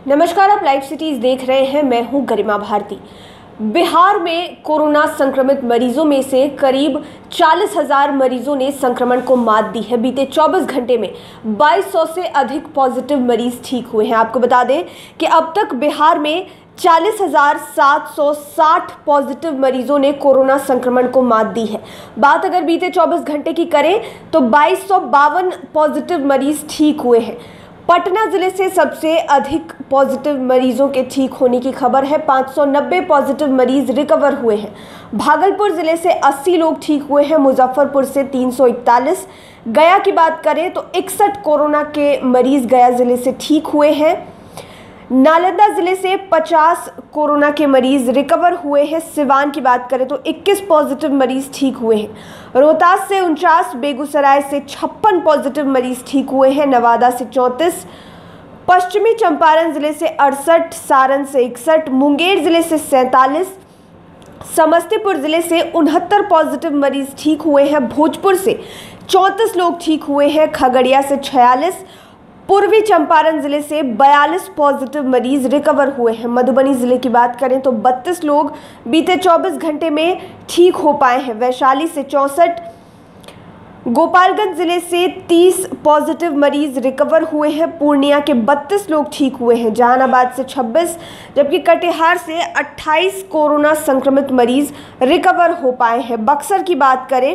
नमस्कार, आप live cities देख रहे हैं। मैं हूं गरिमा भारती। बिहार में कोरोना संक्रमित मरीजों में से करीब 40,000 मरीजों ने संक्रमण को मात दी है। बीते 24 घंटे में 2200 से अधिक पॉजिटिव मरीज ठीक हुए हैं। आपको बता दें कि अब तक बिहार में 40,760 पॉजिटिव मरीजों ने कोरोना संक्रमण को मात दी है। बात अगर बीते 24 घंटे की करें तो 2252 पॉजिटिव मरीज ठीक हुए हैं। पटना जिले से सबसे अधिक पॉजिटिव मरीजों के ठीक होने की खबर है। 590 पॉजिटिव मरीज रिकवर हुए हैं। भागलपुर जिले से 80 लोग ठीक हुए हैं। मुजफ्फरपुर से 341। गया की बात करें तो 61 कोरोना के मरीज गया जिले से ठीक हुए हैं। नालंदा जिले से 50 कोरोना के मरीज रिकवर हुए हैं। सिवान की बात करें तो 21 पॉजिटिव मरीज ठीक हुए हैं। रोहतास से 49, बेगूसराय से 56 पॉजिटिव मरीज ठीक हुए हैं। नवादा से 34, पश्चिमी चंपारण जिले से 68, सारण से 61, मुंगेर जिले से 47, समस्तीपुर जिले से 69 पॉजिटिव मरीज ठीक हुए हैं। भोजपुर से 34 लोग ठीक हुए हैं। खगड़िया से 46, पूर्वी चंपारण जिले से 42 पॉजिटिव मरीज रिकवर हुए हैं। मधुबनी जिले की बात करें तो 32 लोग बीते 24 घंटे में ठीक हो पाए हैं। वैशाली से 64, गोपालगंज जिले से 30 पॉजिटिव मरीज रिकवर हुए हैं। पूर्णिया के 32 लोग ठीक हुए हैं। जहानाबाद से 26, जबकि कटिहार से 28 कोरोना संक्रमित मरीज रिकवर हो पाए हैं। बक्सर की बात करें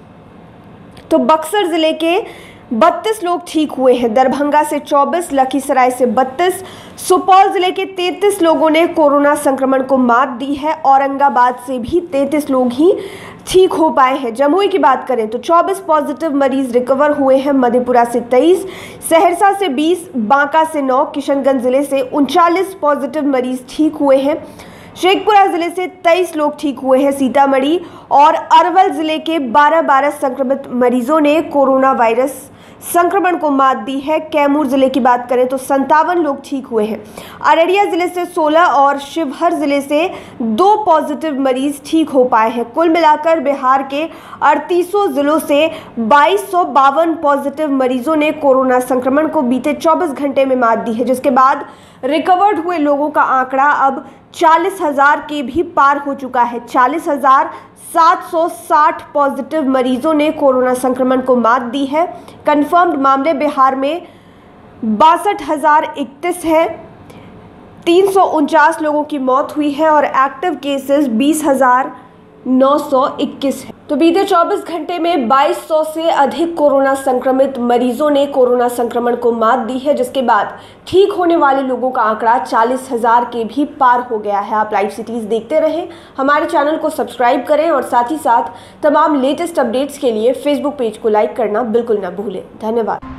तो बक्सर जिले के 32 लोग ठीक हुए हैं। दरभंगा से 24, लखीसराय से 32, सुपौल जिले के 33 लोगों ने कोरोना संक्रमण को मात दी है। औरंगाबाद से भी 33 लोग ही ठीक हो पाए हैं। जमुई की बात करें तो 24 पॉजिटिव मरीज रिकवर हुए हैं। मधेपुरा से 23, सहरसा से 20, बांका से 9, किशनगंज जिले से 39 पॉजिटिव मरीज ठीक हुए हैं। शेखपुरा जिले से 23 लोग ठीक हुए हैं। सीतामढ़ी और अरवल जिले के 12 संक्रमित मरीजों ने कोरोना वायरस संक्रमण को मात दी है। कैमूर जिले की बात करें तो 57 लोग ठीक हुए हैं। अररिया जिले से 16 और शिवहर जिले से 2 पॉजिटिव मरीज ठीक हो पाए हैं। कुल मिलाकर बिहार के 38 जिलों से 2252 पॉजिटिव मरीजों ने कोरोना संक्रमण को बीते 24 घंटे में मात दी है, जिसके बाद रिकवर्ड हुए लोगों का आंकड़ा अब 40,000 के भी पार हो चुका है। 40,760 पॉजिटिव मरीजों ने कोरोना संक्रमण को मात दी है। कंफर्म्ड मामले बिहार में 62,031 है। 349 लोगों की मौत हुई है और एक्टिव केसेस 20,921 है। तो बीते 24 घंटे में 2200 से अधिक कोरोना संक्रमित मरीजों ने कोरोना संक्रमण को मात दी है, जिसके बाद ठीक होने वाले लोगों का आंकड़ा 40,000 के भी पार हो गया है। आप लाइव सिटीज देखते रहें, हमारे चैनल को सब्सक्राइब करें और साथ ही साथ तमाम लेटेस्ट अपडेट्स के लिए फेसबुक पेज को लाइक करना बिल्कुल ना भूलें। धन्यवाद।